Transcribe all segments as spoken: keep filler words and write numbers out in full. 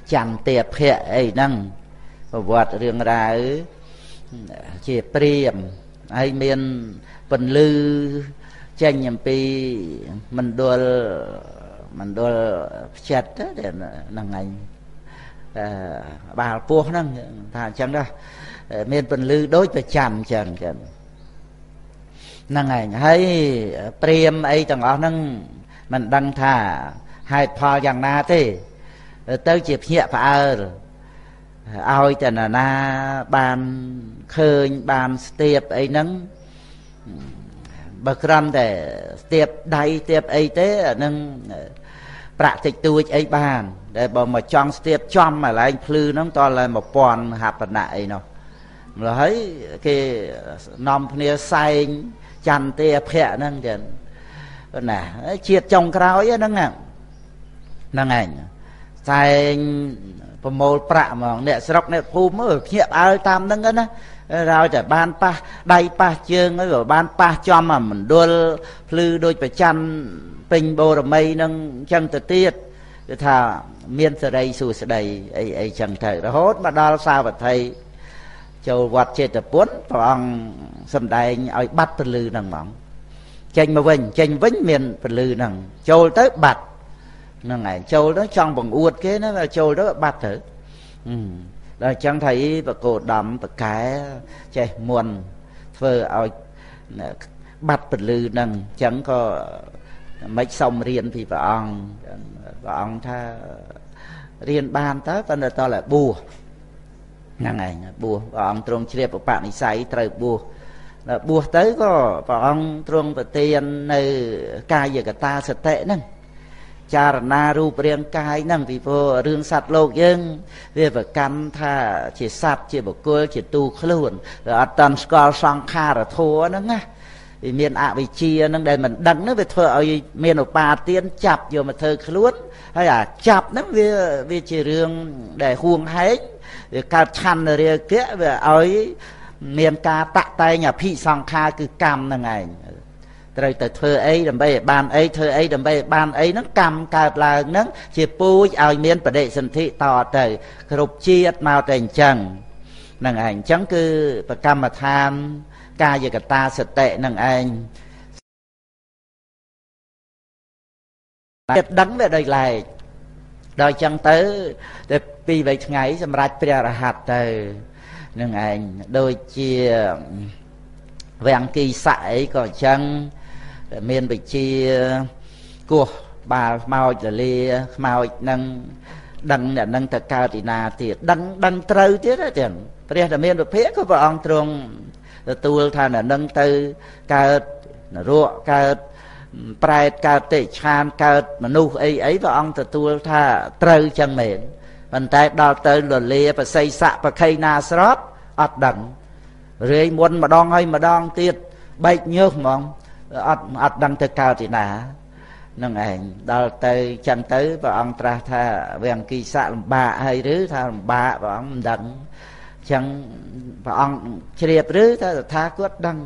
ចន្ទភៈអីហ្នឹងប្រវត្តិរឿងរ៉ាវជាព្រាហ្មណ៍ហើយមានពន្លឺចេញអំពីមណ្ឌលមណ្ឌលផ្ចិតហ្នឹងឯងបាល់ពោះហ្នឹងថាអញ្ចឹងដែរមានពន្លឺដូចប្រចាំអញ្ចឹងចឹងហ្នឹងឯងហើយព្រាហ្មណ៍អីទាំងអស់ហ្នឹងមិនដឹងថាហេតុផលយ៉ាងណាទេទៅជាភ្ញាក់ផ្អើលឲ្យតែណាណាបានឃើញបានស្ទាបអីហ្នឹងបើក្រំតែស្ទាបដៃស្ទាបអីទេអានឹងប្រាក់តិចតួចអីបានតែបើមកចង់ស្ទាបចំកន្លែងភ្លឺហ្នឹងតើឡើងមួយពាន់ហបណៈអីនោះម្ល៉េះហើយគេនាំគ្នាសែងចន្ទភៈហ្នឹងចឹងណាជាតិចុងក្រោយហ្នឹងហ្នឹងឯងសែងប្រមូលប្រាក់ហ្មងអ្នកស្រុកអ្នកភូមិមើលភ្ញាក់ផ្អើលតាមហ្នឹងណាហើយតែបានប៉ះដៃប៉ះជើងហើយក៏បានប៉ះចំអាមណ្ឌលភ្លឺដូចប្រច័នពេញបូរមីនឹងអញ្ចឹងទៅទៀតគឺថាមានសេរីសួស្តីអីអីចឹងទៅរហូតមកដល់សាវត្ថីចូលវត្តចេតពុនព្រះអង្គសម្ដែងឲ្យបាត់ពលឺហ្នឹងហ្មងចេញមកវិញចេញវិញមានពលឺហ្នឹងចូលទៅបាត់ហ្នឹងឯងចូលទៅចង់បង្អួតគេណាចូលទៅបាត់ទៅដល់អញ្ចឹងថៃបកោដំបកែចេះមុនធ្វើឲ្យបាត់ពលឺហ្នឹងអញ្ចឹងក៏មិនសុំរៀនពីព្រះអង្គព្រះអង្គថារៀនបានតើប៉ុន្តែតើបួសហ្នឹងឯងបួសព្រះអង្គទ្រង់ជ្រាបឧបនិស្ស័យត្រូវបួសដល់បួសទៅក៏ព្រះអង្គទ្រង់ប្រទាននៅកាយកតាសតិហ្នឹងចារណារូបរាងកាយហ្នឹងពីព្រោះរឿងសត្វលោកយើងវាប្រកាន់ថាជាសត្វជាបុគ្គលជាទូខ្លួនតែអត់តាន់ស្គាល់សង្ខារធម៌ហ្នឹងណាវាមានអវិជ្ជាហ្នឹងដែលមិនដឹងហ្នឹងវាធ្វើឲ្យមានឧបាទានចាប់យកមកធ្វើខ្លួនហើយអាចាប់ហ្នឹងវាវាជារឿងដែលហួងហែងវាកើតឆន្ទរាគៈវាឲ្យមានការតាក់តែងអភិសង្ខារគឺកម្មហ្នឹងឯងត្រូវតែធ្វើអីដើម្បីឲ្យបានអីធ្វើអីដើម្បីឲ្យបានអីហ្នឹងកម្មកើតឡើងហ្នឹងជាពូជឲ្យមានបដិសន្ធិតទៅគ្រប់ជាតិមកតែអញ្ចឹងហ្នឹងឯងអញ្ចឹងគឺប្រកម្មដ្ឋានកាយកតាសតិហ្នឹងឯងចិត្តដឹងវាដោយឡែកដល់អញ្ចឹងទៅតែពីរបីថ្ងៃសម្រាប់ព្រះរហ័តទៅនឹងឯងដូចជាវាំងគីស័កអីក៏អញ្ចឹងមានវិជាគោះបាល់ខ្មោចលលាខ្មោចនឹងដឹងអ្នកនឹងទៅកើតទីណាទៀតដឹងដឹងត្រូវទៀតទេព្រះតែមានវិភាកក៏ព្រះអង្គទ្រង់ទទួលថាអ្នកនឹងទៅកើតនរកកើតប្រែតកើតតិឆានកើតមនុស្សអីអីព្រះអង្គទទួលថាត្រូវចឹងមែនប៉ុន្តែដល់ទៅលលាបស័យស័កបខៃណាស្របអត់ដឹងរាយមុនម្ដងហើយម្ដងទៀតបែកញើសហ្មងអត់អត់ដឹងទៅកើតទីណានឹងឯងដល់ទៅចឹងទៅព្រះអង្គត្រាស់ថាវាំងគីស័កលំបាកហើយឬថាលំបាកព្រះអង្គមិនដឹងចឹងព្រះអង្គជ្រាបឬថាតថាគតដឹង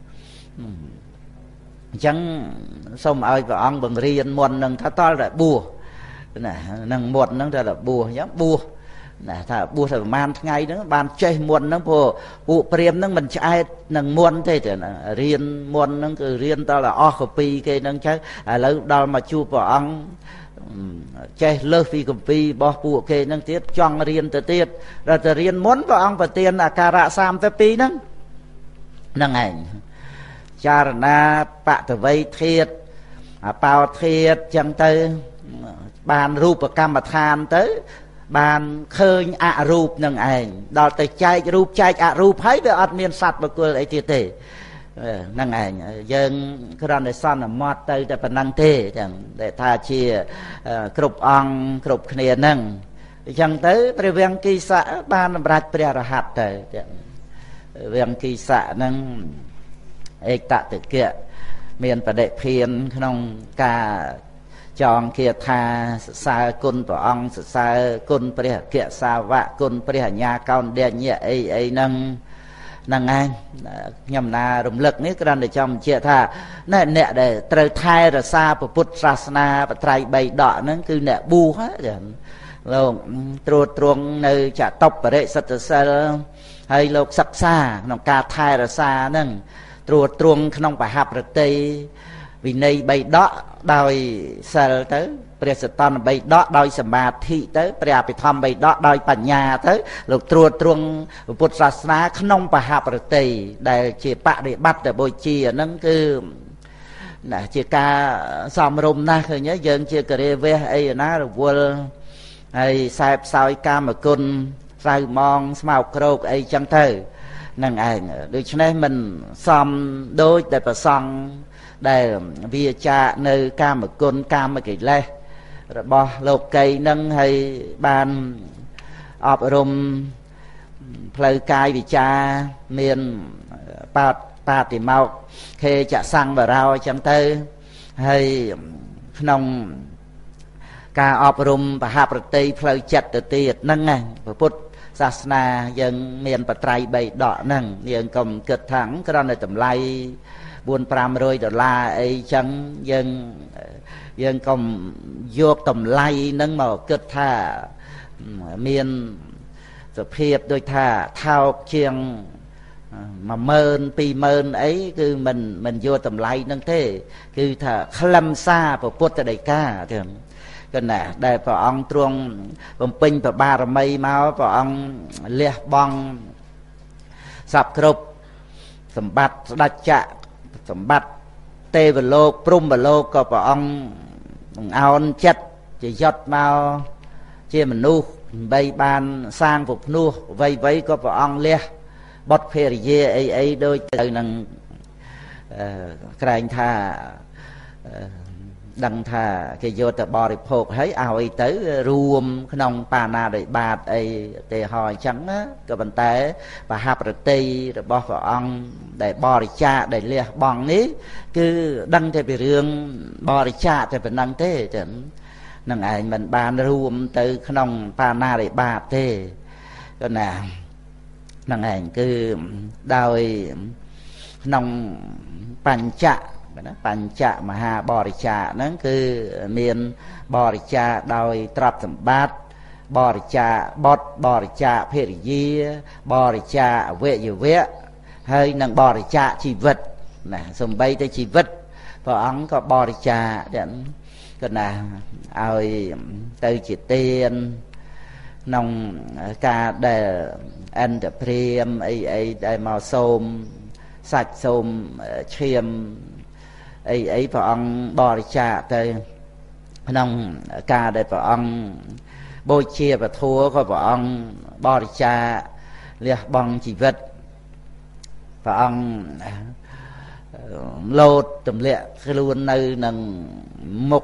អញ្ចឹងសូមឲ្យព្រះអង្គបង្រៀនមុននឹងថាតល់តែបួសណានឹងមុននឹងថាបួសអញ្ចឹងបួសណាថាបួសតែប្រហែលថ្ងៃហ្នឹងបានចេះមុនហ្នឹងព្រោះពួកព្រាហ្មណ៍ហ្នឹងមិនឆ្អែតនឹងមុនទេទេរៀនមុនហ្នឹងគឺរៀនតតែអស់កពីគេហ្នឹងចឹងឥឡូវដល់មកជួបព្រះអង្គចេះលើសពីគម្ពីររបស់ពួកគេហ្នឹងទៀតចង់រៀនទៅទៀតដល់ទៅរៀនមុនព្រះអង្គប្រទានអាការៈសាមសិបពីរហ្នឹងហ្នឹងឯងចារណាបតវ័យធាតុអបោធាតុចឹងទៅបានរូបកម្មដ្ឋានទៅបានឃើញអរូបនឹងឯងដល់ទៅចែករូបចែកអរូបហើយវាអត់មានសត្វបុគ្គលអីទៀតទេហ្នឹងឯងយើងគ្រាន់តែសន្មត់ទៅតែប៉ុណ្ណឹងទេចឹងដែលថាជាគ្រប់អង្គគ្រប់គ្នាហ្នឹងអញ្ចឹងទៅព្រះវាំងគីស័កបានសម្រេចព្រះរហ័តទៅចឹងវាំងគីស័កហ្នឹងឯកតតិកៈមានបដិភានក្នុងការចងគាថាសរសើរគុណព្រះអង្គសរសើរគុណព្រះអគ្គសាវកគុណព្រះអញ្ញាកោណ្ឌញ្ញៈអីអីហ្នឹងហ្នឹងឯងខ្ញុំណារំលឹកនេះគ្រាន់តែចង់បញ្ជាក់ថាណែអ្នកដែលត្រូវថែរក្សាពុទ្ធសាសនាបត្រៃបីដកហ្នឹងគឺអ្នកបួសចឹងលោកត្រួតត្រងនៅចតបរិសិទ្ធសិលហើយលោកសិក្សាក្នុងការថែរក្សាហ្នឹងត្រួតត្រងក្នុងបហប្រតិវិន័យបីដកដោយសិលទៅព្រះសតនបីដកដោយសមាធិទៅព្រះអភិធម្មបីដកដោយបញ្ញាទៅលោកត្រួតត្រងពុទ្ធសាសនាក្នុងបហប្រតិដែលជាបរិបត្តិបូជាហ្នឹងគឺណាជាការសំរុំណាស់ឃើញយើងជាករិវេសអីណារវល់ហើយខ្សែផ្សោយកាមគុណសៅម៉ងស្មោកគ្រោកអីចឹងទៅនឹងឯងដូច្នេះមិនសំដូចតែប្រសង់ដែលវាចានៅកាមគុណកាមកិលេសរបស់លោកីនឹងហើយបានអប់រំផ្លូវកាយវិចារមានបាតបាតិមោកខេចសង្វរោអញ្ចឹងទៅហើយក្នុងការអប់រំបហប្រតិផ្លូវចិត្តទៅទៀតហ្នឹងណាពុទ្ធសាសនាយើងមានបត្រៃបីដកហ្នឹងយើងកុំគិតថាគ្រាន់តែតម្លៃបួនប្រាំរយដុល្លារអីចឹងយើងយើងកុំយកតម្លៃហ្នឹងមកគិតថាមានសភាពដូចថាថោកជាងមួយម៉ឺនពីរម៉ឺនអីគឺមិនមិនយកតម្លៃហ្នឹងទេគឺថាខ្លឹមសារពុទ្ធដីកាទាំងគណៈដែលព្រះអង្គទ្រង់បំពេញប្របារមីមកព្រះអង្គលះបង់សពគ្រប់សម្បត្តិស្ដេចចក្រសម្បត្តិទេវលោកព្រហ្មលោកក៏ព្រះអង្គបង្អោនចិត្តជាយត់មកជាមនុស្សដើម្បីបានសាងពុភ្នោះអ្វីអ្វីក៏ព្រះអង្គលះបុត្រភរិយាអីអីដូចទៅនឹងក្រែងថាដឹងថាគេយកទៅបរិភោគហើយឲ្យទៅរួមក្នុងបាណាតិបាតអីទេហោអញ្ចឹងណាក៏ប៉ុន្តែបហប្រតិរបស់ព្រះអង្គដែលបរិច្ចាគដែលលះបង់នេះគឺដឹងតែពីរឿងបរិច្ចាគតែប៉ុណ្ណឹងទេចឹងនឹងឯងមិនបានរួមទៅក្នុងបាណាតិបាតទេក៏ណានឹងឯងគឺដោយក្នុងបញ្ចៈណាបញ្ចមហាបរិច្ចាគហ្នឹងគឺមានបរិច្ចាគដោយទ្រព្យសម្បត្តិបរិច្ចាគបុត្របរិច្ចាគភរិយាបរិច្ចាគអវយវៈហើយនឹងបរិច្ចាគជីវិតណាសំបីតែជីវិតព្រះអង្គក៏បរិច្ចាគដែរក៏ណាឲ្យទៅជាទានក្នុងការដែលអន្តព្រាមអីអីដែលមកសូមសាច់សូមឈាមអីអីព្រះអង្គបរិច្ចាគទៅក្នុងការដែលព្រះអង្គបូជាពធัวក៏ព្រះអង្គបរិច្ចាគលះបង់ជីវិតព្រះអង្គលោតទម្លាក់ខ្លួននៅនឹងមុខ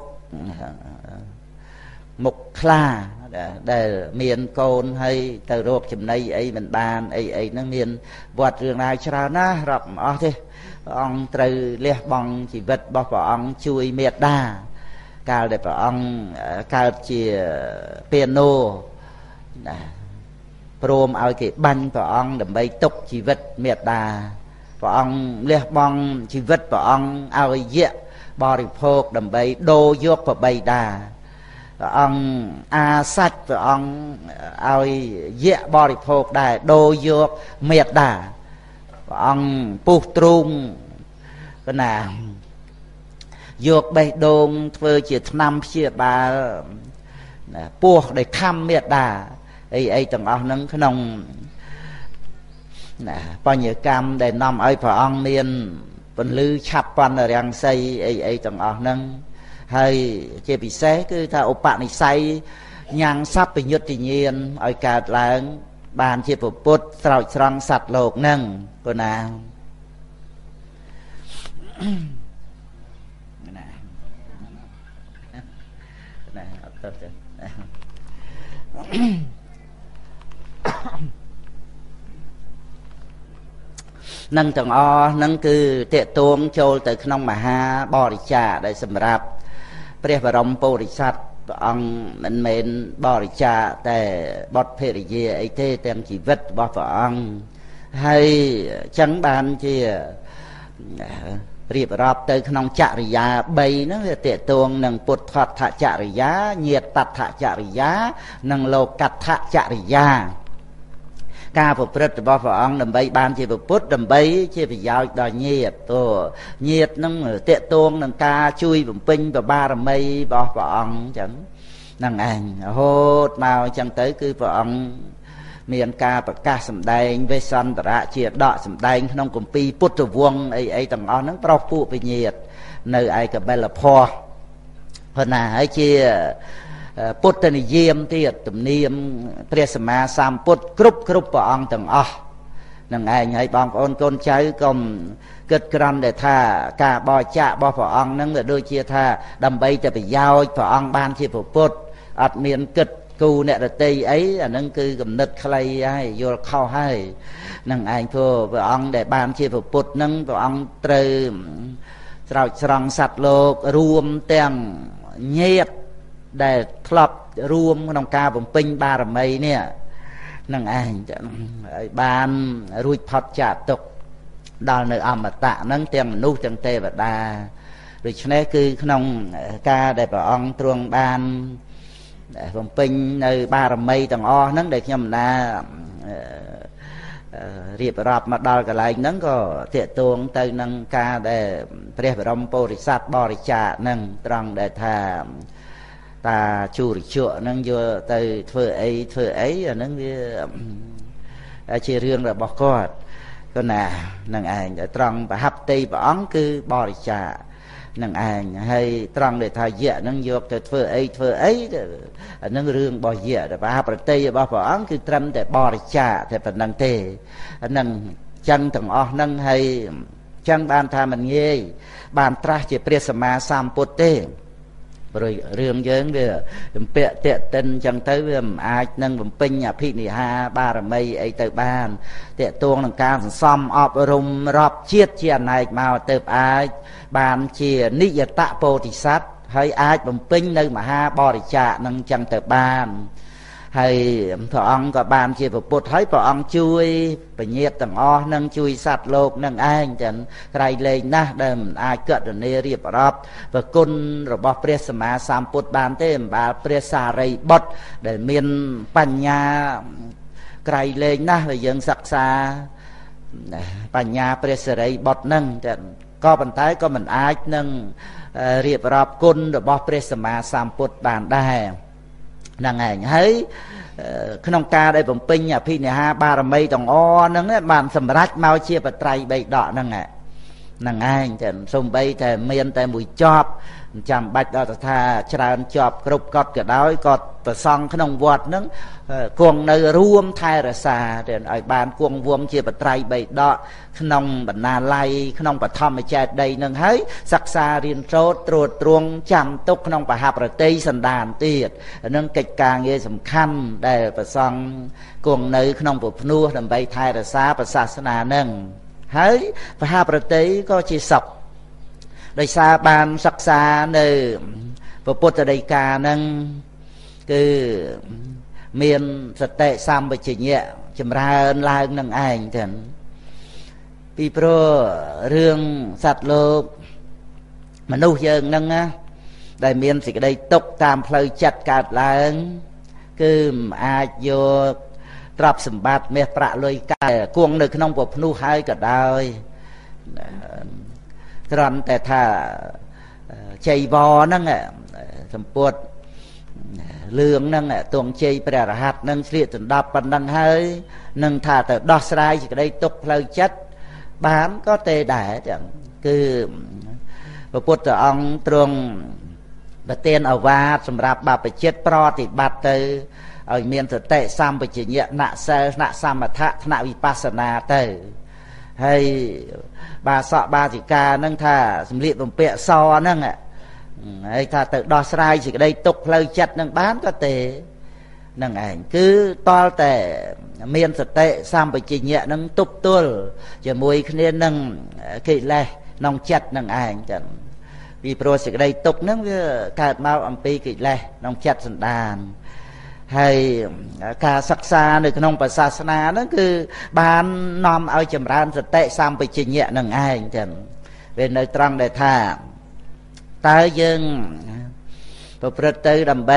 មុខខ្លាដែលមានកូនហើយទៅរកចំណីអីមិនបានអីអីហ្នឹងមានវត្តរឿងរ៉ាវច្រើនណាស់រាប់មិនអស់ទេព្រះអង្គត្រូវលះបង់ជីវិតរបស់ព្រះអង្គជួយមេត្តាកាលដែលព្រះអង្គកើតជាពាណូណាព្រមឲ្យគេបាញ់ព្រះអង្គដើម្បីទុកជីវិតមេត្តាព្រះអង្គលះបង់ជីវិតព្រះអង្គឲ្យយៈបរិភោគដើម្បីដូរយកប្របីតាព្រះអង្គអាសាច់ព្រះអង្គឲ្យយៈបរិភោគដែរដូរយកមេត្តាព្រះអង្គពុះទ្រូងកណាយកបេះដូងធ្វើជាថ្នាំព្យាបាលពោះដែលខំមេត្តាអីអីទាំងអស់ហ្នឹងក្នុងណាបញ្ញកម្មដែលនាំឲ្យព្រះអង្គមានពន្លឺឆាប់បណ្ណរាំងសីអីអីទាំងអស់ហ្នឹងហើយជាពិសេសគឺថាឧបនិស្ស័យញ៉ាំងសัพពញុត្តញាណឲ្យកើតឡើងបានជាពុទ្ធស្រោចស្រង់សត្វលោកហ្នឹងគណាណាណាអត់ទៅទេនឹងទាំងអស់ហ្នឹងគឺតេតួងចូលទៅក្នុងមហាបរិច្ចាគដែលសម្រាប់ព្រះបរមពុរិស័ទព្រះអង្គមិនមែនបរិច្ចាគតែបុត្រភរិយាអីទេទាំងជីវិតរបស់ព្រះអង្គហើយចឹងបានជារៀបរាប់ទៅក្នុងចរិយាបីហ្នឹងវាតេតួងនឹងពុទ្ធថចរិយាញាតតចរិយានិងលោកតចរិយាការប្រព្រឹត្តរបស់ព្រះអង្គដើម្បីបានជាពុទ្ធដើម្បីជាប្រយោជន៍ដល់ញាតិទោញាតិនឹងតេតួងនឹងការជួយបំពេញបារមីរបស់ព្រះអង្គអញ្ចឹងហ្នឹងឯងរហូតមកអញ្ចឹងទៅគឺព្រះអង្គមានការប្រកាសសម្ដែងវេសន្តរៈជាដកសម្ដែងក្នុងគម្ពីរពុទ្ធវង្សអីអីទាំងអស់ហ្នឹងប្រោសពួកវិញ្ញាតនៅឯកបិលភ័ព្វប៉ុន្តែហើយជាពុទ្ធនិយមទៀតទំនៀមព្រះសម្មាសម្ពុទ្ធគ្រប់គ្រប់ព្រះអង្គទាំងអស់នឹងឯងហើយបងប្អូនកូនចៅកុំគិតក្រំតែថាការបរិច្ចាគរបស់ព្រះអង្គហ្នឹងវាដូចជាថាដើម្បីតែប្រយោជន៍ព្រះអង្គបានជាពុទ្ធអត់មានគិតគូអ្នករតីអីអាហ្នឹងគឺគំនិតខ្លីហើយយល់ខុសហើយនឹងឯងព្រោះព្រះអង្គដែលបានជាពុទ្ធហ្នឹងព្រះអង្គត្រូវស្រោចស្រង់សត្វលោករួមទាំងញាតិដែលធ្លាប់រួមក្នុងការបំពេញបារមីនេះនឹងឯងឲ្យបានរួចផុតចាកទុក្ខដល់នៅអមតៈហ្នឹងទាំងមនុស្សទាំងទេវតាដូច្នេះគឺក្នុងការដែលព្រះអង្គទ្រង់បានបំពេញនៅបារមីទាំងអស់ហ្នឹងដែលខ្ញុំណារៀបរាប់មកដល់កន្លែងហ្នឹងក៏តាកតួងទៅនឹងការដែលព្រះបរមពុរិស័ទបរិច្ចាគហ្នឹងត្រង់ដែលថាតាជូរជក់ហ្នឹងយកទៅធ្វើអីធ្វើអីអាហ្នឹងវាជារឿងរបស់គាត់គាត់ណានឹងឯងត្រង់ប្រហាប់ទីព្រះអង្គគឺបរិច្ចាគនឹងឯងហើយត្រង់ដែលថាយៈហ្នឹងយកទៅធ្វើអីធ្វើអីអាហ្នឹងរឿងរបស់យៈតែប្រហាប់ប្រតិរបស់ព្រះអង្គគឺត្រឹមតែបរិច្ចាគតែប៉ុណ្្នឹងទេអាហ្នឹងចឹងទាំងអស់ហ្នឹងហើយចឹងបានថាមិនងាយបានត្រាស់ជាព្រះសម្មាសម្ពុទ្ធទេព្រោះរឿងយើងវាចម្ពាក់តេតិនចឹងទៅវាមិនអាចនឹងបំពេញអភិនិហាបារមីអីទៅបានតេតួងនឹងការសន្សំអប់រំរាប់ជាតិជាអនេកមកទៅអាចបានជានិយតពោធិសត្វហើយអាចបំពេញនៅមហាបរិច្ចាគនឹងចឹងទៅបានហើយព្រះអង្គក៏បានជាពុទ្ធហើយព្រះអង្គជួយពញាតទាំងអស់នឹងជួយសត្វលោកនឹងឯងចឹងក្រៃលែងណាស់ដែលមិនអាចកតនីរៀបរាប់ប្រគុណរបស់ព្រះសម្មាសម្ពុទ្ធបានទេអំបាលព្រះសារីបុត្រដែលមានបញ្ញាក្រៃលែងណាស់ដែលយើងសិក្សាបញ្ញាព្រះសារីបុត្រនឹងតែក៏ប៉ុន្តែក៏មិនអាចនឹងរៀបរាប់គុណរបស់ព្រះសម្មាសម្ពុទ្ធបានដែរហ្នឹងឯងហើយក្នុងការដែលបំពេញអភិនិហាបារមីទាំងអស់ហ្នឹងបានសម្រេចមកជាបត្រៃបិដកហ្នឹងហ្នឹងឯងតែសំបីតែមានតែមួយចប់ចាំបាច់ដល់ថាច្រើនជាប់គ្រប់កត់ក៏ដោយក៏ប្រសង់ក្នុងវត្តហ្នឹងគង់នៅរួមថែរក្សាទៅឲ្យបានគង់វងជាបត្រៃបិដកក្នុងបណ្ណាល័យក្នុងបឋមចេតិយហ្នឹងហើយសិក្សារៀនសូត្រត្រួតត្រងចាំទុកក្នុងបហប្រតិសន្តានទៀតហ្នឹងកិច្ចការងារសំខាន់ដែលប្រសង់គង់នៅក្នុងពភ្នោះដើម្បីថែរក្សាព្រះសាសនាហ្នឹងហើយបហប្រតិក៏ជាសុខដោយសារបានសិក្សានៅពុទ្ធដីកាហ្នឹងគឺមានសតិសម្បជញ្ញៈចម្រើនឡើងនឹងឯងទាំងពីព្រោះរឿងសត្វលោកមនុស្សយើងហ្នឹងណាដែលមានសេចក្តីទុក្ខតាមផ្លូវចិត្តកើតឡើងគឺមិនអាចយកទ្រព្យសម្បត្តិមាសប្រាក់លុយកាក់គង់នៅក្នុងពភ្នោះហើយក៏ដោយគ្រាន់តែថាចៃវរហ្នឹងសម្ពុតលឿងហ្នឹងទងជ័យព្រះរហ័តហ្នឹងស្លៀកដណ្ដប់ប៉ុណ្ណឹងហើយនឹងថាទៅដោះស្រាយសេចក្តីទុក្ខផ្លូវចិត្តបានក៏ទេដែរចឹងគឺព្រះពុទ្ធអង្គទ្រង់ប្រទានឱវាទសម្រាប់បព្វជិតប្រតិបត្តិទៅឲ្យមានសតិសម្បជញ្ញៈណសិលណសមថៈថ្នាក់វិបស្សនាទៅហើយបាសកបាសិកាហ្នឹងថាសម្លៀកបំពាក់សហ្នឹងហើយថាទៅដោះស្រាយសេចក្តីទុក្ខផ្លូវចិត្តនឹងបានក៏ទេនឹងឯងគឺតលតែមានសតិសម្បជញ្ញៈនឹងទប់ទល់ជាមួយគ្នានឹងកិលេសក្នុងចិត្តនឹងឯងចឹងពីព្រោះសេចក្តីទុក្ខហ្នឹងវាកើតមកអំពីកិលេសក្នុងចិត្តសន្តានហើយការសិក្សានៅក្នុងព្រះសាសនាហ្នឹងគឺបាននាំឲ្យចម្រើនសតិសម្បជញ្ញៈនឹងឯងចឹង về nơi trăng để tha tới dươngประพฤติទៅដើម្បី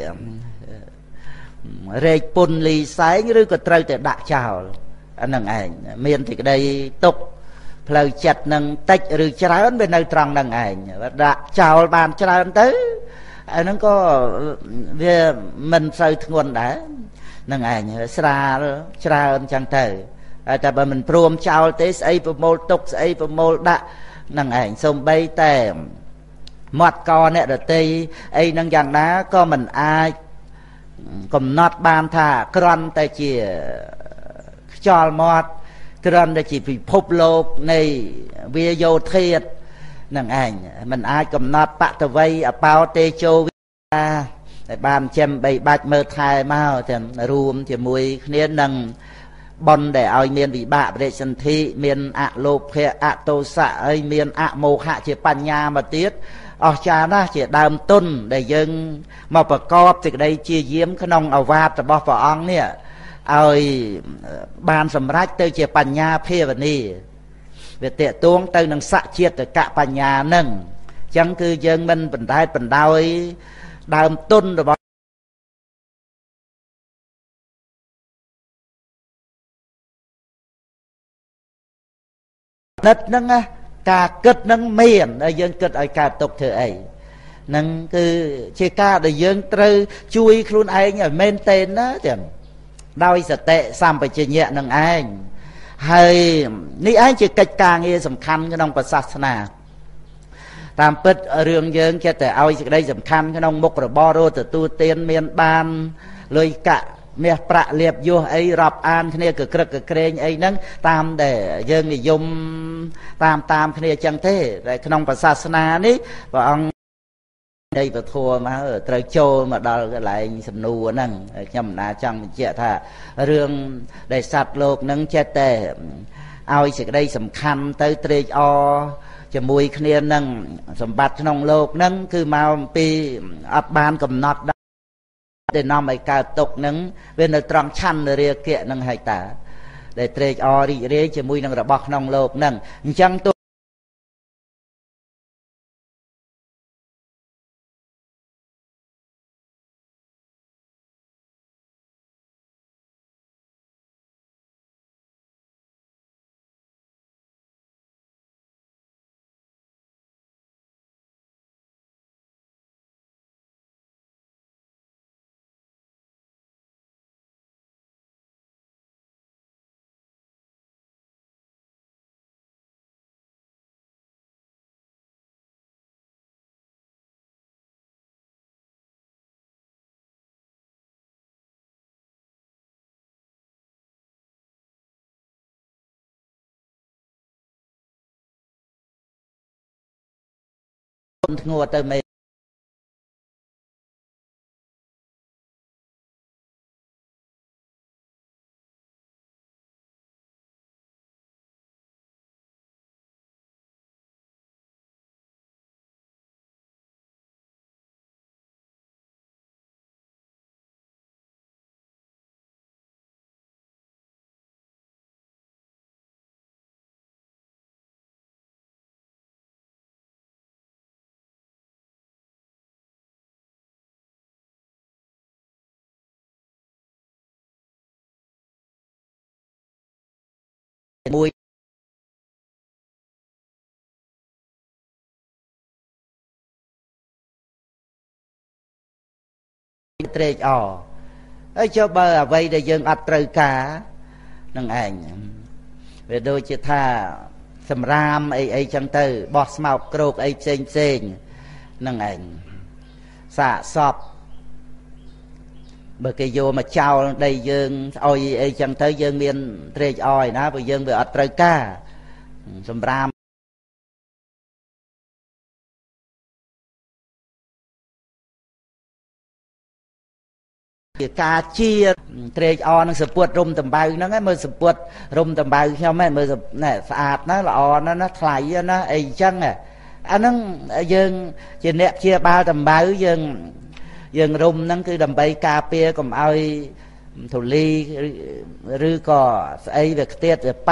រែកពុនលីសែងឬក៏ត្រូវតែដាក់ចោលអានឹងឯងមានទីក្តីទុកផ្លូវចិត្តនឹងតិចឬច្រើនវានៅត្រង់នឹងឯងដាក់ចោលបានច្រើនទៅអានឹងក៏វាមិនសូវធ្ងន់ដែរនឹងឯងស្រាលច្រើនចឹងទៅតែបើមិនព្រមចោលទេស្អីប្រមូលទុកស្អីប្រមូលដាក់នឹងឯងសំបីតែមាត់កអ្នកដតីអីនឹងយ៉ាងណាក៏មិនអាចកំណត់បានថាក្រន់តែជាខ្យល់មាត់ក្រន់តែជាពិភពលោកនៃវាយោធាតុនឹងឯងមិនអាចកំណត់បតវ័យអបោទេជោវិតាតែបានចិញ្ចឹមបីបាច់មើលថែមកទាំងរួមជាមួយគ្នានឹងបុណ្យដែលឲ្យមានវិបាកបរិសន្ធិមានអលោភៈអតោសៈហើយមានអមោហៈជាបញ្ញាមកទៀតអស្ចារ្យណាស់ជាដើមទុនដែលយើងមកប្រកបសេចក្តីជាយាមក្នុងអវាទរបស់ព្រះអង្គនេះឲ្យបានសម្រេចទៅជាបញ្ញាភាវនាវាតេតួងទៅនឹងសច្ចេតកបញ្ញានឹងអញ្ចឹងគឺយើងមិនបណ្ដែតបណ្ដោយដើមទុនរបស់និតហ្នឹងណាការគិតនឹងមានហើយយើងគិតឲ្យកើតទុកធ្វើអីហ្នឹងគឺជាការដែលយើងត្រូវជួយខ្លួនឯងឲ្យមែនទែនណាទាំងដោយសតិសម្បជញ្ញៈនឹងឯងហើយនេះឯងជាកិច្ចការងារសំខាន់ក្នុងព្រះសាសនាតាមពិតរឿងយើងចេះតែឲ្យសេចក្តីសំខាន់ក្នុងមុខរបររត់ទទួលទានមានបានលុយកាក់មាសប្រាក់លៀបយោអីរាប់អានគ្នាកក្រឹកកក្រែងអីហ្នឹងតាមដែលយើងនិយមតាមតាមគ្នាអញ្ចឹងទេតែក្នុងព្រះសាសនានេះព្រះអង្គនៃពធមកត្រូវចូលមកដល់កន្លែងសំណួរហ្នឹងខ្ញុំមិនណាចង់បញ្ជាក់ថារឿងដែលសត្វលោកហ្នឹងចេះតែឲ្យសេចក្តីសំខាន់ទៅត្រេកអរជាមួយគ្នានឹងសម្បត្តិក្នុងលោកហ្នឹងគឺមកអំពីអត់បានកំណត់ដែលនាំឲ្យកើតទុកហ្នឹងវានៅត្រង់ឆន្ទរាគៈហ្នឹងហើយតាដែលត្រេកអររីករាយជាមួយនឹងរបស់ក្នុងលោកហ្នឹងអញ្ចឹងទោះធ្ងន់ទៅមេមួយត្រេកអរហើយចុះបើអ្វីដែលយើងអត់ត្រូវការនឹងឯងវាដូចជាថាសម្រាមអីអីចឹងទៅបោះស្មោកគ្រោកអីផ្សេងផ្សេងនឹងឯងសាកសពបើគេយកមកចោលដីយើងអុយអីចឹងទៅយើងមានត្រេកអរឯណាព្រោះយើងវាអត់ត្រូវការសម្រាមជាការជាត្រេកអរនឹងសពុតរុំតម្បៅហ្នឹងមើលសពុតរុំតម្បៅខ្ញុំហ្នឹងមើលណែស្អាតណាស់ល្អណាស់ណាថ្លៃណាអីចឹងអាហ្នឹងយើងជាអ្នកជាបាលតម្បៅយើងយើងរុំហ្នឹងគឺដើម្បីការពារកុំឲ្យធូលីឬក៏ស្អីវាខ្ទាតវាប៉ះ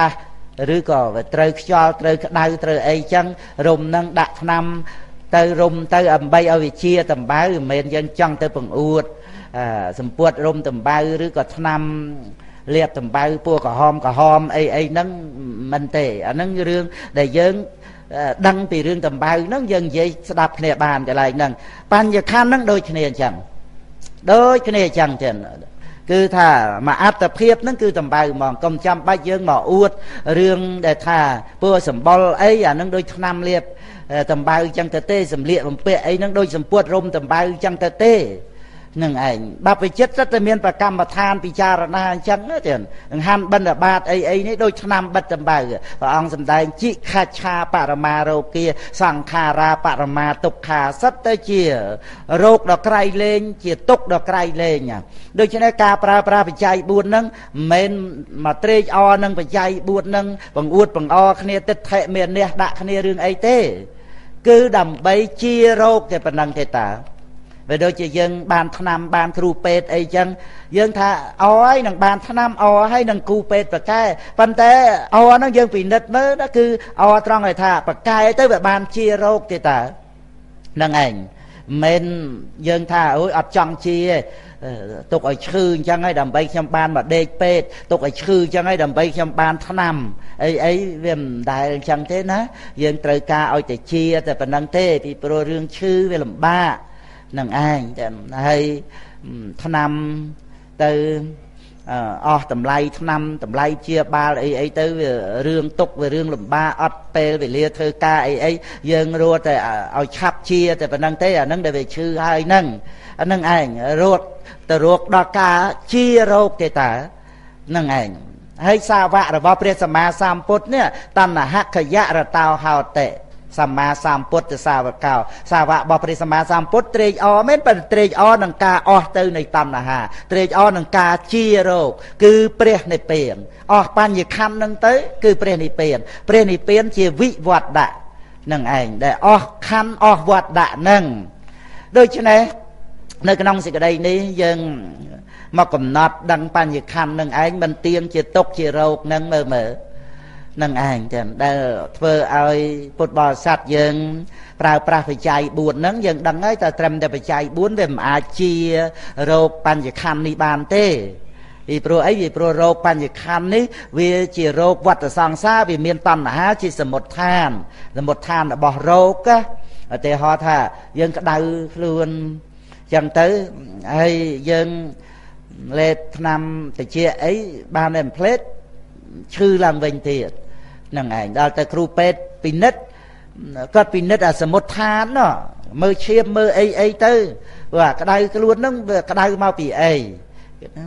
ឬក៏ត្រូវខ្យល់ត្រូវក្តៅត្រូវអីចឹងរុំនឹងដាក់ថ្នាំទៅរុំទៅដើម្បីឲ្យវាជាតំបៅមិនមែនយើងចង់ទៅបង្អួតសម្ពុតរុំតំបៅឬក៏ថ្នាំលាបតំបៅពណ៌ក្រហមក្រហមអីអីហ្នឹងមិនទេអាហ្នឹងរឿងដែលយើងដឹងពីរឿងតំបៅហ្នឹងយើងនិយាយស្ដាប់គ្នាបានកន្លែងហ្នឹងបញ្ញខណ្ឌហ្នឹងដូចគ្នាអញ្ចឹងដូចគ្នាអញ្ចឹងចឹងគឺថាមកអត្តភាពហ្នឹងគឺតំបៅហ្មងកុំចាំបាច់យើងមកអួតរឿងដែលថាពណ៌សម្បុរអីអាហ្នឹងដូចថ្នាំលាបតំបៅអញ្ចឹងទៅទេសម្លៀកបំពាក់អីហ្នឹងដូចសម្ពុតរុំតំបៅអញ្ចឹងទៅទេនឹងឯងបព្វជិតសិតតែមានប្រកម្មដ្ឋានពិចារណាអញ្ចឹងទេនឹងហាន់បិណ្ឌបាតអីអីនេះដូចឆ្នាំបិទតំបៅព្រះអង្គសម្ដែងជីខច្ឆាបរមារោគាសង្ខារាបរមាទុក្ខាសិតទៅជារោគដ៏ក្រៃលែងជាទុក្ខដ៏ក្រៃលែងដូច្នេះការប្រើប្រាស់បច្ច័យបួនហ្នឹងមិនមែនមកត្រេកអរនឹងបច្ច័យបួនហ្នឹងបង្អួតបង្អរគ្នាទិដ្ឋិមានះដាក់គ្នារឿងអីទេគឺដើម្បីជារោគតែប៉ុណ្្នឹងទេតាបើដូចជាយើងបានថ្នាំបានគ្រូពេទ្យអីចឹងយើងថាអហើយនឹងបានថ្នាំអហើយនឹងគ្រូពេទ្យប្រកែប៉ុន្តែអហ្នឹងយើងពិនិត្យមើលណាគឺអត្រង់ឲ្យថាប្រកែទៅវាបានជារោគទេតាហ្នឹងឯងមិនយើងថាអូយអត់ចង់ជាទេទុកឲ្យឈឺអញ្ចឹងហើយដើម្បីខ្ញុំបានមកដេកពេទ្យទុកឲ្យឈឺអញ្ចឹងហើយដើម្បីខ្ញុំបានថ្នាំអីអីវាមិនដែលអញ្ចឹងទេណាយើងត្រូវការឲ្យតែជាតែប៉ុណ្្នឹងទេពីព្រោះរឿងឈឺវាលំបាកនឹងឯងតែហើយថ្នាំទៅអស់តម្លៃថ្នាំតម្លៃជាបាលអីអីទៅវារឿងទុកវារឿងលំបាកអត់ពេលវេលាធ្វើការអីអីយើងរត់តែឲ្យឆាប់ជាតែប៉ុណ្្នឹងទេអានឹងដែលវាឈឺហើយហ្នឹងអានឹងឯងរត់ទៅរកដល់ការជារោគទេតាហ្នឹងឯងហើយសាវករបស់ព្រះសម្មាសម្ពុទ្ធនេះតណ្ហខយរតោហោតិសម្មាសម្ពុទ្ធសាវកោសាវករបស់ព្រះសម្មាសម្ពុទ្ធត្រេកអរមែនប៉ុន្តែត្រេកអរនឹងការអស់ទៅនៃតណ្ហាត្រេកអរនឹងការជារោគគឺព្រះនិព្វានអស់បញ្ញខណ្ឌនឹងទៅគឺព្រះនិព្វានព្រះនិព្វានជាវិវត្តៈនឹងឯងដែលអស់ខណ្ឌអស់វត្តៈនឹងដូច្នេះនៅក្នុងសេចក្តីនេះយើងមកកំណត់ដឹងបញ្ញខណ្ឌនឹងឯងមិនទៀងជាទុកជារោគនឹងមើលមើលនឹងឯងចឹងដែលធ្វើឲ្យពុទ្ធបរិស័ទយើងប្រើប្រាស់បច្ច័យបួនហ្នឹងយើងដឹងហើយតែត្រឹមតែបច្ច័យបួនវាមិនអាចជារោគបញ្ញខណ្ឌនេះបានទេពីព្រោះអីពីព្រោះរោគបញ្ញខណ្ឌនេះវាជារោគវត្តសង្សារវាមានតណ្ហាជាសមុដ្ឋានសមុដ្ឋានរបស់រោគឧទាហរណ៍ថាយើងក្តៅខ្លួនចឹងទៅហើយយើងលេបថ្នាំតិចអីបានតែផ្លេតឈឺឡើងវិញទៀតហ្នឹងឯងដល់ទៅគ្រូពេទ្យពិនិត្យគាត់ពិនិត្យអាសមុដ្ឋានណោះមើលឈាមមើលអីអីទៅព្រោះអាក្តៅខ្លួនហ្នឹងវាក្តៅមកពីអីគេថា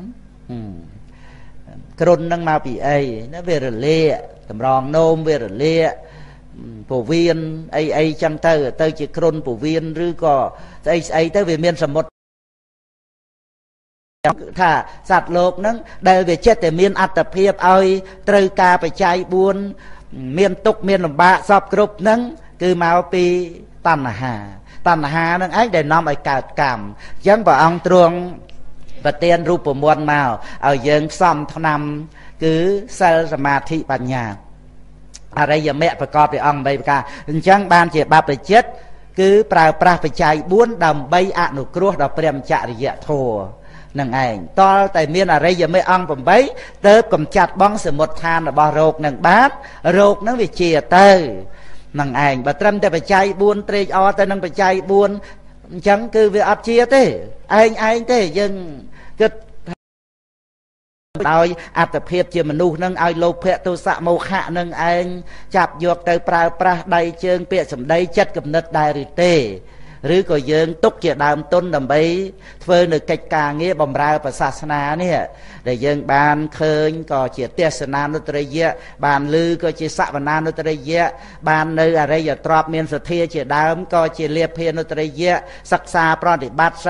គ្រុនហ្នឹងមកពីអីណាវារលាកតម្រងនោមវារលាកពោះវៀនអីអីចឹងទៅទៅជាគ្រុនពោះវៀនឬក៏ស្អីស្អីទៅវាមានសមុទ្រថាសត្វលោកហ្នឹងដែលវាចិត្តតែមានអត្តភាពឲ្យត្រូវការបច្ច័យបួនមានទុកមានលំបាកសពគ្រប់ហ្នឹងគឺមកពីតណ្ហាតណ្ហាហ្នឹងឯងដែលនាំឲ្យកើតកម្មអញ្ចឹងព្រះអង្គទ្រង់ប្រទានរូបមន្តមកឲ្យយើងផ្សំថ្នាំគឺសិលសមាធិបញ្ញាអរិយមគ្គប្រកបដោយអង្គបីប្រការអញ្ចឹងបានជាបព្វជិតគឺប្រើប្រាស់បច្ច័យបួនដើម្បីអនុគ្រោះដល់ព្រះមច្ឆរិយធម៌នឹងឯងតលតែមានអរិយមេអង្គប្រាំទៅកំចាត់បងសមុដ្ឋានរបស់រោគនឹងបានរោគនឹងវាជាទៅនឹងឯងបើត្រឹមតែបច្ច័យបួនត្រេកអរទៅនឹងបច្ច័យបួនអញ្ចឹងគឺវាអត់ជាទេឯងឯងទេយើងគិតដោយអត្តភាពជាមនុស្សនឹងឲ្យលោភៈទោសៈមោហៈនឹងឯងចាប់យកទៅប្រើប្រាស់ដៃជើងពាក្យសម្ដីចិត្តគំនិតដែរឬទេឬក៏យើងទុកជាដើមទុនដើម្បីធ្វើនៅកិច្ចការងារបម្រើព្រះសាសនានេះដែលយើងបានឃើញក៏ជាទេសនានុត្តរិយៈបានឮក៏ជាសវនានុត្តរិយៈបាននៅអរិយទ្រព្យមានសទ្ធាជាដើមក៏ជាលាភានុត្តរិយៈសិក្សាប្រតិបត្តិ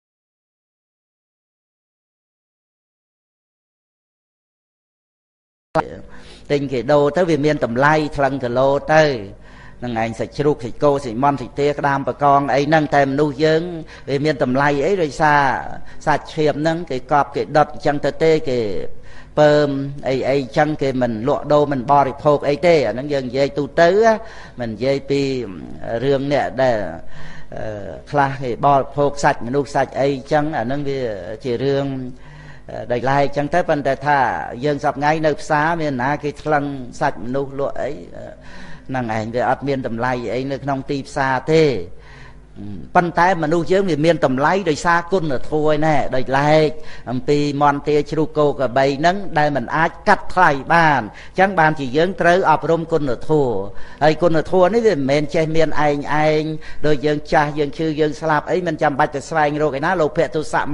ទិញគេដូរទៅវាមានតម្លៃថ្លឹងគីឡូទៅនឹងឯងសាច់ជ្រូកសាច់គោសាច់មាន់សាច់ទាក្តាមបកងអីហ្នឹងតែមនុស្សយើងវាមានតម្លៃអីដោយសារសាច់ឈាមហ្នឹងគេកប់គេដុតអញ្ចឹងទៅទេគេเปิมไอ้ไอ้จังเกมันลวกโดมันบริโภคไอ้เต้นั่นยังเย่ตูเตอร์มันเย่ปีเรื่องเนี่ยได้คลาให้บริโภคสัตว์มนุษย์สัตว์ไอ้จังอันนั้นวิจีเรื่องได้ไล่จังแต่ปันแต่ถ้ายังสับไงในภาษาเมียนนาคือคลังสัตว์มนุษย์ลวกไอ้นั่งไงเดี๋ยวอัดเมียนตำไลไอ้ในขนมตีภาษาเต้ปันแต่มนุษย์เยอะมีเมียนตำไลโดยซากุนถวยแน่โดยไล่อันปีมอนเตียชรูโกกับใบนั้นได้มันอาจกัดไทยบ้านจังบ้านจีเยื้องเตออบรมกุนทัวไอ้กุนทัวนี่เป็นเมนเจเมียนไอ้ไอ้โดยเยื้องจ่าเยื้องชื่อเยื้องสลับไอ้มันจำบัดจะสวายโรกันนะโลเพตุสะ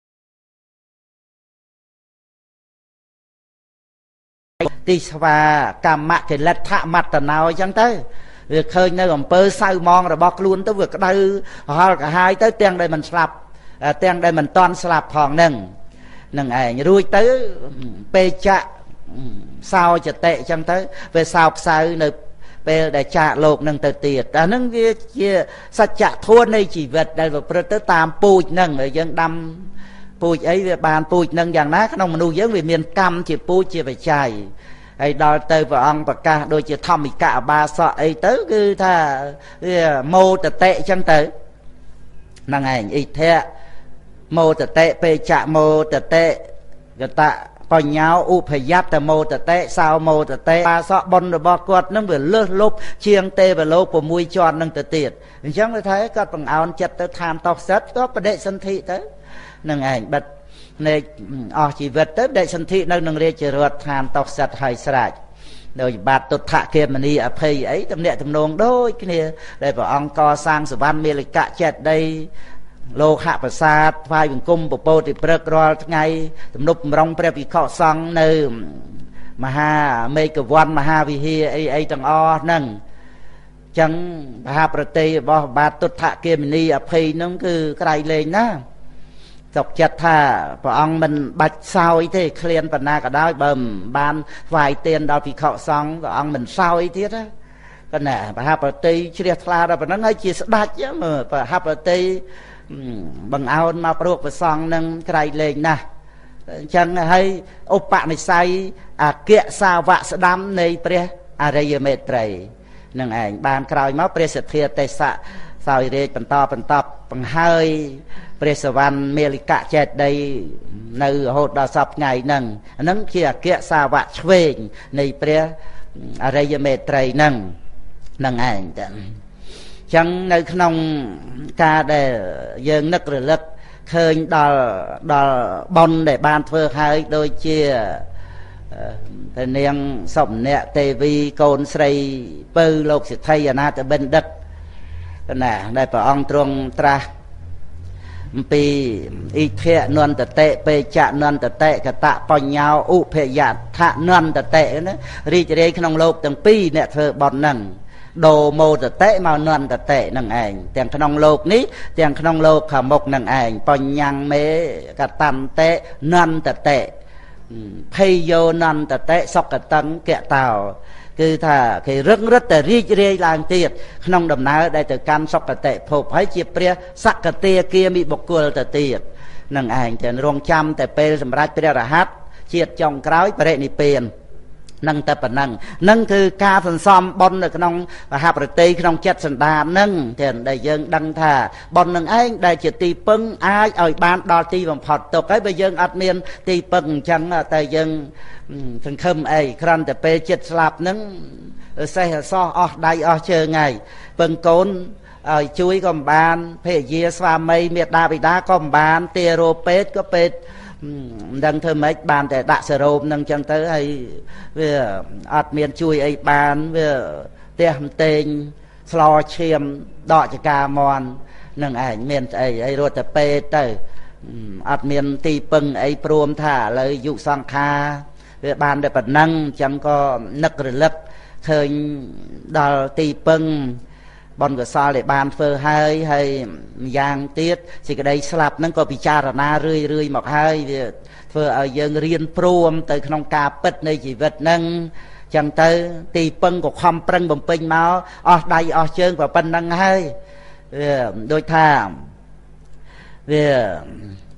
ติสวากรรมะเกล็ดทะมัตตนาวจังเต้เคยในอำเภอเศร้ามองระบอกล้วนตัวเวิร์กได้ฮอลกับไฮเต้เตียงได้มันสลับเตียงได้มันตอนสลับพองหนึ่งหนึ่งไอ้รุ่ยเต้เปจะเศร้าจะเตะจังเต้ไปเศร้าเศร้าในเปได้จะโลกหนึ่งเตเตียดแต่นั่งเกี่ยสัจจะทั่วในชีวิตได้แบบประเตตามปูจหนึ่งยังดำปูจไอ้บานปูจหนึ่งอย่างนั้นขนมมนุษย์ยังมีเมียนกรรมจีปูจีไปใจไอ้ดอลเตอร์พระองค์ประกาศโดยจะทำอีกกะบาสไอ้เตอร์คือถ้าโมตเตะจังเตอร์นั่งไงอีเทะโมตเตะเปจะโมตเตะกะตะปัญญาอุพยัตแต่โมตเตะสาวโมตเตะบาสบนบอกกอดนั่งเบือเลือดลบเชียงเตะเบือโลกปมวยจอนนั่งเตะเตียดจังเลยท้ายก็ปังเอาจัดเตะทานตอกเซตก็ประเดสันทิเตอร์นั่งไงบัดในออกชีวิตเติบได้สันตินั่งนั่งเรียนจรวดทานตอกสัตว์ไฮสระโดยบาดตุถะเกมณีอภัยไอ้ตำเนะตำนงโดยเนี่ยได้พระองค์ก่อสร้างสุวรรณเมลิกะเจ็ดได้โลหะประสาทไฟบุญกุมปโปติเปรกรอไงตำนุบรองเปรียบวิเคราะห์ซังในมหาเมกวันมหาวิเฮียไอ้ไอ้ตังอ้อนั่งจังพระประเตยบาดตุถะเกมณีอภัยนั่นคือไกลเลยนะตกจัดท่าพระองค์มันบัดเศร้าอีเทเคลียนปนาก็ได้เบิ่มบานฝ่ายเตียนดาวพิเคราะห์ซองพระองค์มันเศร้าอีเทียนะก็แน่พระฮับปฏิเชียร์ทลาเราปนั้นให้จีสดัดเยอะมือพระฮับปฏิบังเอามาปลุกประซองนั่งไกลเลยนะจังให้อุปนิสัยอาเกะสาวะสดำในเปรียอารยเมตรัยนั่งเองบานกลายมาเปรียสเทียเตสะสาวเรศปันตอปันตอบปังเฮยเปรสวรรณเมลิกะเจ็ดได้ในโหดดาสับไงนั่งนั่งเกี่ยเกี่ยสาวะชเวงในเปรียอะไรยเมตรัยนั่งนั่งเองจังจังในขนมกาได้ยังนึกหรือลึกเคยดอลดอลบอลได้บานเฟอร์ไฮโดยเชี่ยแต่เนียงสมเนี่ยเทวีโกนใส่ปืนโลกสิทธินาจะเป็นดักก็น่ะได้พระองค์ตรงตราปีอีเทนวลตะเตะเปจะนวลตะเตะกะตะปัญญาอุเพยะทะนวลตะเตะนะรีจะได้ขนมโลกตั้งปีเนี่ยเธอบอลนั่งโดโมตะเตะมานวลตะเตะนั่งเองแต่ขนมโลกนี้แต่ขนมโลกขมกนั่งเองปัญญังเมกะตันเตะนวลตะเตะพยโยนันตะเตะสกกะตังแกะเต่าคือถ้าคือเรื่องรัตแต่รีเรียลางเตียดขนมดำน้ำได้แต่การสกเตะพบให้เจียเปรียสักเตียเกียมีบกกุลแต่เตียดนั่งอ่านแต่รวงจำแต่เป็นสมรัติเปรียรหัสเจียดจองกร้อยประเดนิเปียนนั่งแต่ปนั่งนั่งคือการสันซอมบอลในขนมหาประเตยขนมเจ็ดสันดานั่งเห็นได้ยังดังท่าบอลนั่งไอ้ได้เจียตีปึ้งไอ้เอาบ้านดอตีบังพอดตกไอ้ไปยังอัดเมียนตีปึ้งจังแต่ยังถึงคำไอ้ครั้นแต่เปเจ็ดสลับนั้นใส่ซออได้อเจอไงเปิงโกนช่วยกอมบานเพยเยสวามีเมียดาบิดากอมบานเตโรเปสก็เป็ดดังเธอไม่บานแต่ดัชโรมนั่งจังเตอไอ้เพื่ออัดเมียนช่วยไอ้บานเพื่อเตี้ยมเตงสลอเชียมดอกจกามอนนั่งไอ้เมียนไอ้ไอ้โรตเปสเตออัดเมียนตีปึงไอ้ปรวมท่าเลยยุสังคาเพื่อบานได้ปัดนั่งจังก็นักหรือเล็กเคยดอลตีปึงบอลก็ซาเลยบานเฟอร์ให้ให้ยางเตี้ยสิกระไดสลับนั่นก็พิจารณาเรื่อยเรื่อยหมอกให้เฟอร์เอายังเรียนปรวมแต่ขนมกาเป็ดในชีวิตนั่งจังเตอตีปึงก็ความปรังบ่มปิงมาอ๋อได้อ๋อเชิงกว่าปันนั่งให้โดยท่าเว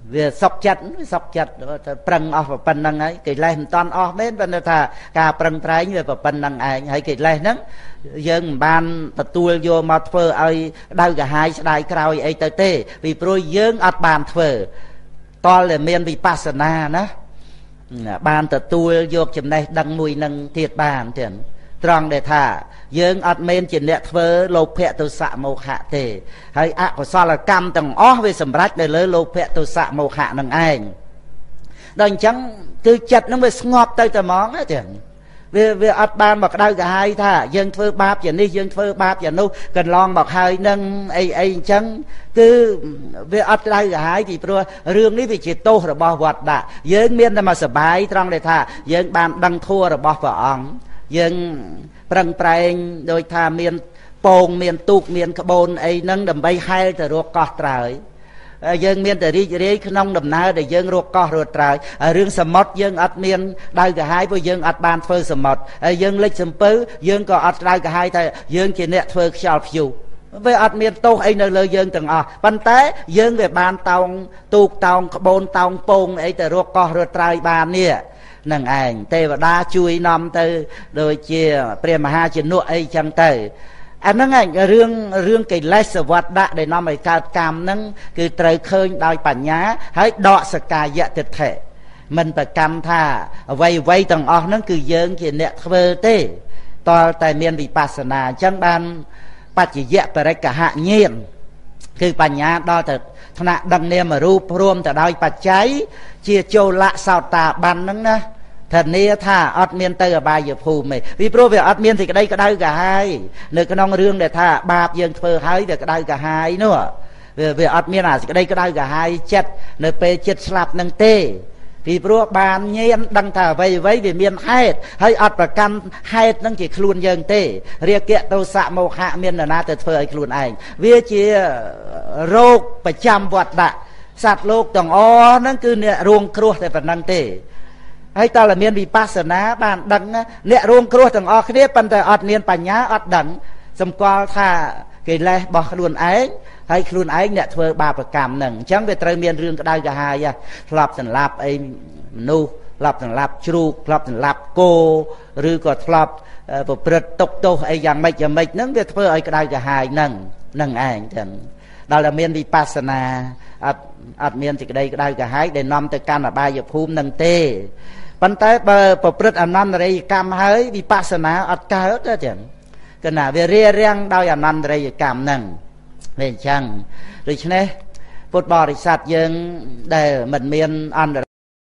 វាសុកចិត្តសុកចិត្តទៅប្រឹងអស់ប៉ុណ្្នឹងហើយកិលេសមិនតាន់អស់មែនប៉ុន្តែថាការប្រឹងប្រែងវាប៉ុណ្្នឹងឯងហើយកិលេសហ្នឹងយើងមិនបានទទួលយកមកធ្វើឲ្យដៅកាហាយស្ដាយក្រោយអីទៅទេពីព្រោះយើងអត់បានធ្វើតលតែមានវិបស្សនាណាបានទទួលយកចំណេះដឹងមួយនឹងទៀតបានទៀតត្រង់ដែលថាយើងអត់មែនជាអ្នកធ្វើលោភៈទោសៈមោហៈទេហើយអកុសលកម្មទាំងអស់វាសម្រេចនៅលើលោភៈទោសៈមោហៈនឹងឯងដល់អញ្ចឹងគឺចិត្តនឹងវាស្ងប់ទៅតែហ្មងទៀតវាវាអត់បានមកក្តៅក្រហាយថាយើងធ្វើបាបយ៉ាងនេះយើងធ្វើបាបយ៉ាងនោះកន្លងមកហើយនឹងអីអីអញ្ចឹងគឺវាអត់ក្តៅក្រហាយពីព្រោះរឿងនេះវាជាទោសរបស់វត្តដាក់យើងមានតែមកសបាយត្រង់ដែលថាយើងបានដឹងធម៌របស់ព្រះអង្គយើងប្រឹងប្រែងដោយថាមានពងមានទូកមានក្បូនអីហ្នឹងដើម្បីហែលទៅរកកោះត្រើយយើងមានតែរីករាយក្នុងដំណើរដែលយើងរកកោះរត់ត្រើយហើយរឿងសមុទ្រយើងអត់មានដៅកាហាយព្រោះយើងអត់បានធ្វើសមុទ្រហើយយើងលិចសំពៅយើងក៏អត់ដៅកាហាយថាយើងជាអ្នកធ្វើខ្យល់ព្យុះវាអត់មានទោសអីនៅលើយើងទាំងអស់ប៉ុន្តែយើងវាបានតោងទូកតោងក្បូនតោងពងអីទៅរកកោះរត់ត្រើយបាននេះនឹងឯងទេវតាជួយនាំទៅដូចជាព្រះមហាជនុអីចឹងទៅអាហ្នឹងឯងរឿងរឿងកិលេសវត្តដាក់ដែលនាំឲ្យកើតកម្មហ្នឹងគឺត្រូវឃើញដោយបញ្ញាហើយដកសកាយតិដ្ឋិមិនប្រកម្មថាអ្វីអ្វីទាំងអស់ហ្នឹងគឺយើងជាអ្នកធ្វើទេតើតែមានវិបស្សនាអញ្ចឹងបានបច្ចយៈបរិក្ខហញាណគឺបញ្ញាដល់ទៅថ្នាក់ដឹងនាមរូបរួមទៅដោយបច្ច័យជាចូលៈសោតាបានហ្នឹងណាធានាថាអត់មានទៅអបាយភូមិទេពីព្រោះវាអត់មានសេចក្តីក្តៅក្រហាយនៅក្នុងរឿងដែលថាបាបយើងធ្វើហើយវាក្តៅក្រហាយនោះវាវាអត់មានអាសេចក្តីក្តៅក្រហាយចិត្តនៅពេលចិត្តស្លាប់នឹងទេពីព្រោះបានញៀនដឹងថាអ្វីអ្វីវាមានហេតុហើយអត់ប្រកាន់ហេតុនឹងជាខ្លួនយើងទេរាគៈទោសៈមោហៈមាននរណាទៅធ្វើឲ្យខ្លួនឯងវាជារោគប្រចាំវត្តដាក់សត្វលោកទាំងអស់ហ្នឹងគឺអ្នករងគ្រោះតែប៉ុណ្្នឹងទេហើយតើមានវិបស្សនាបានដឹងអ្នករងគ្រោះទាំងអស់គ្នាប៉ុន្តែអត់មានបញ្ញាអត់ដឹងសម្គាល់ថាកិលេសរបស់ខ្លួនឯងហើយខ្លួនឯងអ្នកធ្វើបាបកម្មហ្នឹងអញ្ចឹងវាត្រូវមានរឿងក្តៅក្រហាយធ្លាប់សម្លាប់អីមនុស្សធ្លាប់សម្លាប់ជ្រូកធ្លាប់សម្លាប់គោឬក៏ធ្លាប់ប្រព្រឹត្តទុកទោសអីយ៉ាងម៉េចយ៉ាងម៉េចហ្នឹងវាធ្វើឲ្យក្តៅក្រហាយហ្នឹងហ្នឹងឯងចឹងដល់តែមានវិបស្សនាអត់អត់មានសេចក្តីក្តៅក្រហាយដែលនាំទៅកាន់អបាយភូមិហ្នឹងទេប៉ុន្តែបើប្រព្រឹត្តអនន្តរិយកម្មហើយវិបស្សនាអត់កើតទេចឹងគណៈវារារាំងដោយអនន្តរិយកម្មហ្នឹងវាអញ្ចឹងដូច្នេះពុទ្ធបរិស័ទយើងដែលមិនមានអន្តរ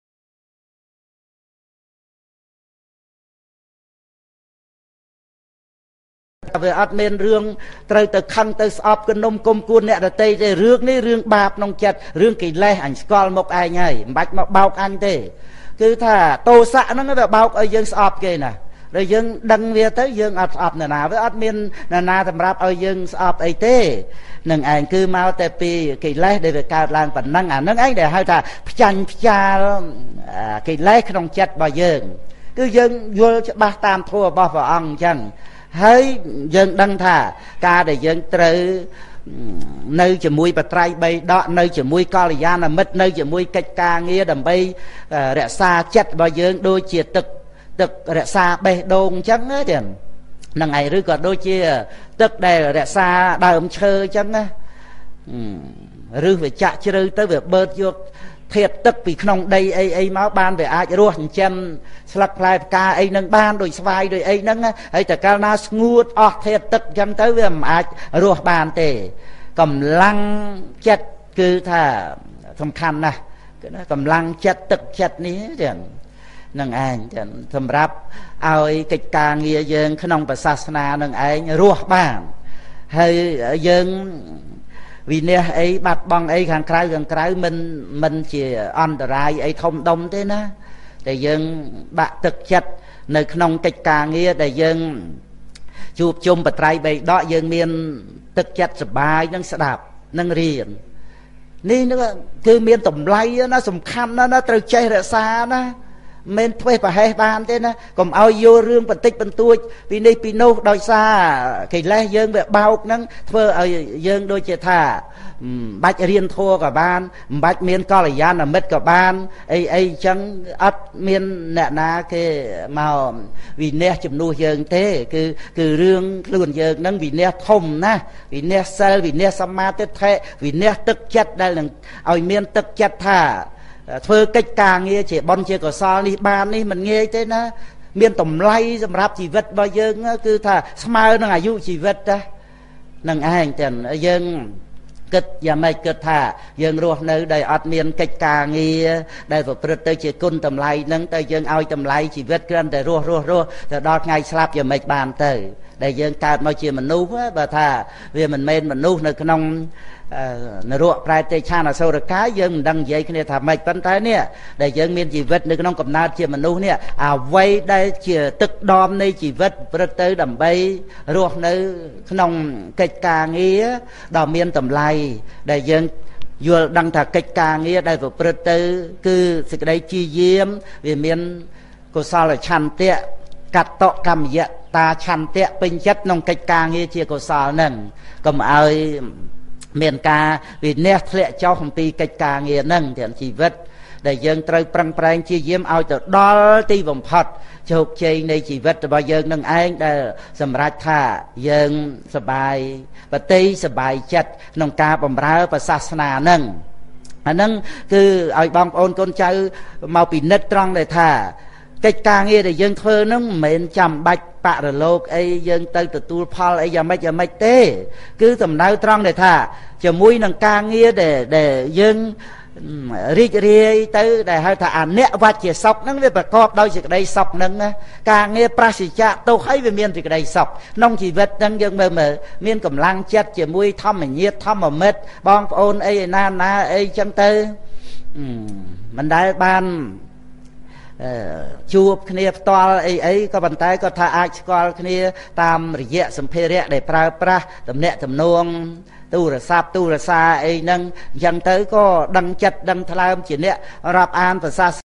វាអត់មានរឿងត្រូវទៅខឹងទៅស្អប់គំនុំគុំគួនអ្នកដតីទេរឿងនេះរឿងបាបក្នុងចិត្តរឿងកិលេសអញស្គាល់មុខឯងហើយមិនបាច់មកបោកអញទេគឺថាទោសៈហ្នឹងវាបោកឲ្យយើងស្អប់គេណាដល់យើងដឹងវាទៅយើងអត់ស្អប់នរណាវាអត់មាននរណាសម្រាប់ឲ្យយើងស្អប់អីទេនឹងឯងគឺមកតែពីកិលេសដែលវាកើតឡើងប៉ុណ្ណឹងអាហ្នឹងឯងដែលហៅថាផ្ចាញ់ផ្ចាលកិលេសក្នុងចិត្តរបស់យើងគឺយើងយល់ច្បាស់តាមធម៌របស់ព្រះអង្គអញ្ចឹងហើយយើងដឹងថាការដែលយើងត្រូវនៅជាមួយបត្រៃបីដកនៅជាមួយកល្យាណមិត្តនៅជាមួយកិច្ចការងារដើម្បីរក្សាចិត្តរបស់យើងដូចជាទឹកទឹករក្សាបេះដូងអញ្ចឹងណាចឹងហ្នឹងឯងឬក៏ដូចជាទឹកដែលរក្សាដើមឈើអញ្ចឹងណាឬវាចាក់ជ្រៅទៅវាបឺតយកធាតុទឹកពីក្នុងដីអីអីមកបានវាអាចរស់ចិញ្ចឹមស្លឹកផ្លែផ្កាអីហ្នឹងបានដូចស្វាយដូចអីហ្នឹងហើយតែកាលណាស្ងួតអស់ធាតុទឹកអញ្ចឹងទៅវាមិនអាចរស់បានទេកម្លាំងចិត្តគឺថាសំខាន់ណាស់គឺណាកម្លាំងចិត្តទឹកចិត្តនេះចឹងនឹងឯងចឹងសម្រាប់ឲ្យកិច្ចការងារយើងក្នុងព្រះសាសនានឹងឯងរស់បានហើយយើងវិន័យអីបាត់បង់អីខាងក្រៅខាងក្រៅមិនមិនជាអន្តរាយអីធំដុំទេណាតែយើងបាក់ទឹកចិត្តនៅក្នុងកិច្ចការងារដែលយើងជួបជុំបត្រៃបីដកយើងមានទឹកចិត្តសុបាយនឹងស្ដាប់នឹងរៀននេះគឺមានតម្លៃណាសំខាន់ណាស់ណាត្រូវចេះរក្សាណាមិនធ្វើប្រហែសបានទេណាកុំឲ្យយករឿងបន្តិចបន្តួចពីនេះពីនោះដោយសារកិលេសយើងវាបោកហ្នឹងធ្វើឲ្យយើងដូចជាថាបាច់រៀនធัวក៏បានមិនបាច់មានកល្យាណមិត្តក៏បានអីអីអញ្ចឹងអត់មានអ្នកណាគេមកវិន័យជំនួសយើងទេគឺគឺរឿងខ្លួនយើងហ្នឹងវិន័យធំណាវិន័យសិលវិន័យសមាធិវិន័យទឹកចិត្តដែលនឹងឲ្យមានទឹកចិត្តថាធ្វើកិច្ចការងារជាបុណ្យជាកុសលនេះបាននេះមិនងាយទេណាមានតម្លៃសម្រាប់ជីវិតរបស់យើងគឺថាស្មើនឹងអាយុជីវិតណានឹងឯងទាំងយើងគិតយ៉ាងម៉េចគិតថាយើងរស់នៅដោយអត់មានកិច្ចការងារដែលប្រព្រឹត្តទៅជាគុណតម្លៃហ្នឹងទៅយើងឲ្យតម្លៃជីវិតគ្រាន់តែរស់រស់រស់ទៅដល់ថ្ងៃស្លាប់យ៉ាងម៉េចបានទៅដែលយើងកើតមកជាមនុស្សបើថាវាមិនមែនមនុស្សនៅក្នុងនរកប្រែទេឆានអសុរកាយយើងមិនដឹងនិយាយគ្នាថាម៉េចប៉ុន្តែនេះដែលយើងមានជីវិតនៅក្នុងកំណើតជាមនុស្សនេះអ្វីដែលជាទឹកដមនៃជីវិតប្រព្រឹត្តទៅដើម្បីរស់នៅក្នុងកិច្ចការងារដ៏មានតម្លៃដែលយើងយល់ដឹងថាកិច្ចការងារដែលប្រព្រឹត្តទៅគឺសេចក្តីជាយាមវាមានកុសលឆន្ទៈកតកម្មយតាឆន្ទៈពេញចិត្តក្នុងកិច្ចការងារជាកុសលហ្នឹងកុំឲ្យមានការវិន័យធ្លាក់ចុះអំពីកិច្ចការងារហ្នឹងទាំងជីវិតដែលយើងត្រូវប្រឹងប្រែងជាយាមឲ្យទៅដល់ទីបំផុតជោគជ័យនៃជីវិតរបស់យើងនឹងឯងដែលសម្រេចថាយើងសប្បាយបតិសប្បាយចិត្តក្នុងការបម្រើព្រះសាសនាហ្នឹងអាហ្នឹងគឺឲ្យបងប្អូនកូនចៅមកពិនិត្យត្រង់ដែលថាកិច្ចការងារដែលយើងធ្វើហ្នឹងមិនមែនចាំបាច់បរលោកអីយើងទៅទទួលផលអីយ៉ាងម៉េចយ៉ាងម៉េចទេគឺសំដៅត្រង់ដែលថាជាមួយនឹងការងារដែលដែលយើងរីករាយទៅដែលហៅថាអនិវច្ចសុខហ្នឹងវាប្រកបដោយសេចក្តីសុខហ្នឹងការងារប្រសិជ្ជៈទុកឲ្យវាមានសេចក្តីសុខក្នុងជីវិតហ្នឹងយើងមើលមើលមានកម្លាំងចិត្តជាមួយធម្មញាតិធម្មមិត្តបងប្អូនអីឯណាណាអីចឹងទៅមិនដែលបានជួបគ្នាផ្ទាល់អីអីក៏ប៉ុន្តែក៏ថាអាចស្គាល់គ្នាតាមរយៈសម្ភារៈដែលប្រើប្រាស់តំណាក់តំណងទូរស័ព្ទទូរសារអីហ្នឹងអញ្ចឹងទៅក៏ដឹងចិត្តដឹងថ្លើមជាអ្នករាប់អានភាសា